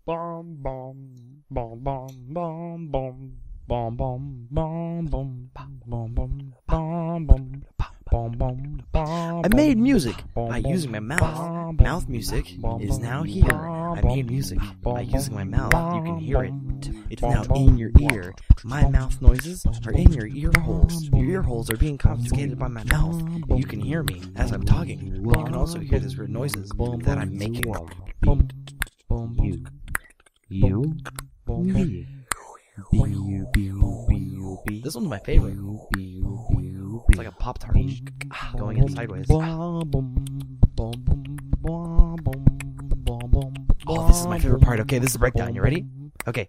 Bom bom bom bom bom bom bom bom bom bom bom bom bom bom. I made music by using my mouth. Mouth music is now here. I made music by using my mouth. You can hear it. It's now in your ear. My mouth noises are in your ear holes. Your ear holes are being confiscated by my mouth. You can hear me as I'm talking. But you can also hear these weird noises that I'm making. This one's my favorite. It's like a Pop-Tart going in sideways. Oh, this is my favorite part. Okay, this is the breakdown. You ready? Okay.